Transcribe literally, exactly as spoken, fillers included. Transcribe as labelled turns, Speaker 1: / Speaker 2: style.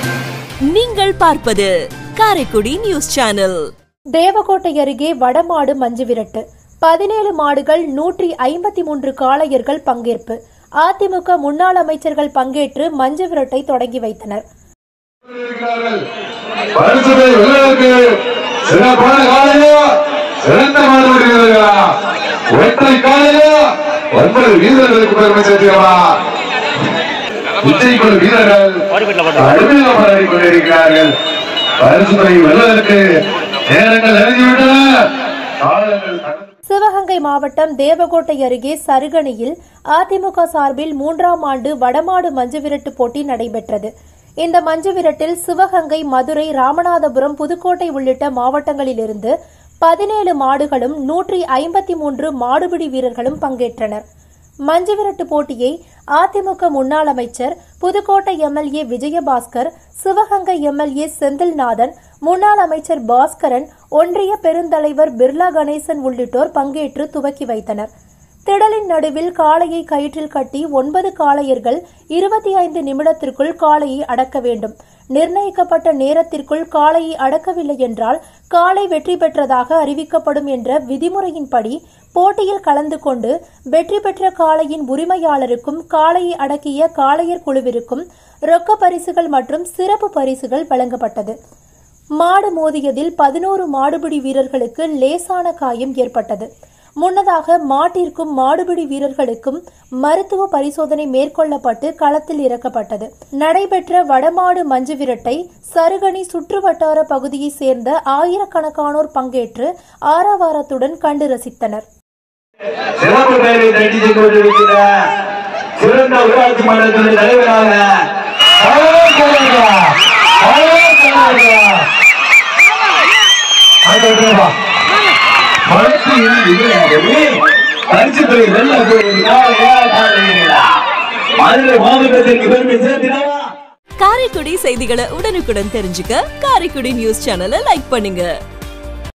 Speaker 1: நீங்கள் பார்ப்பது Karaikudi news channel.
Speaker 2: Devakottai அருகே வடமாடு மஞ்சு விரட்டு. பதினேழு மாடுகள், நூற்றி ஐம்பத்தி மூன்று காளையர்கள் பங்கேற்பு. அதிமுக முன்னாள் அமைச்சர்கள் பங்கேற்று மஞ்சு விரட்டை தொடங்கி வைத்தனர். சிவகங்கை மாவட்டம் தேவகோட்டை அருகே சருகணியில் அதிமுக சார்பில் மூன்றாம் ஆண்டு வடமாடு மஞ்சு விரட்டு போட்டி நடைபெற்றது. இந்த மஞ்சு விரட்டில் சிவகங்கை, மதுரை, ராமநாதபுரம், புதுக்கோட்டை உள்ளிட்ட மாவட்டங்களிலிருந்து பதினேழு மாடுகளும் நூற்றி ஐம்பத்தி மூன்று மாடுபிடி வீரர்களும் பங்கேற்றனர். மஞ்சு விரட்டு போட்டியை அதிமுக முன்னாள் அமைச்சர், புதுக்கோட்டை எம்எல்ஏ விஜயபாஸ்கர், சிவகங்கை எம்எல்ஏ செந்தில்நாதன், முன்னாள் அமைச்சர் பாஸ்கரன், ஒன்றிய பெருந்தலைவர் பிர்லா கணேசன் உள்ளிட்டோர் பங்கேற்று துவக்கி வைத்தனர். திடலின் நடுவில் காளையை கயிற்றில் கட்டி ஒன்பது காளையர்கள் இருபத்தி ஐந்து நிமிடத்திற்குள் காளையை அடக்க வேண்டும். நிர்ணயிக்கப்பட்ட நேரத்திற்குள் காளையை அடக்கவில்லை என்றால் காளை வெற்றி பெற்றதாக அறிவிக்கப்படும் என்ற விதிமுறையின்படி போட்டியில் கலந்து கொண்டு வெற்றி பெற்ற காளையின் உரிமையாளருக்கும் காளையை அடக்கிய காளையர் குழுவிற்கும் ரொக்க பரிசுகள் மற்றும் சிறப்பு பரிசுகள் வழங்கப்பட்டது. மாடு மோதியதில் பதினோரு மாடுபிடி வீரர்களுக்கு லேசான காயம் ஏற்பட்டது. முன்னதாக மாட்டிற்கும் மாடுபிடி வீரர்களுக்கும் மருத்துவ பரிசோதனை மேற்கொள்ளப்பட்டு களத்தில் இறக்கப்பட்டது. நடைபெற்ற வடமாடு மஞ்சு விரட்டை சருகணி சுற்றுவட்டார பகுதியை சேர்ந்த ஆயிரக்கணக்கானோர் பங்கேற்று ஆரவாரத்துடன் கண்டு ரசித்தனர்.
Speaker 1: காரைக்குடி செய்திகளை உடனுக்குடன் தெரிஞ்சுக்க காரைக்குடி நியூஸ் சேனலை லைக் பண்ணுங்க.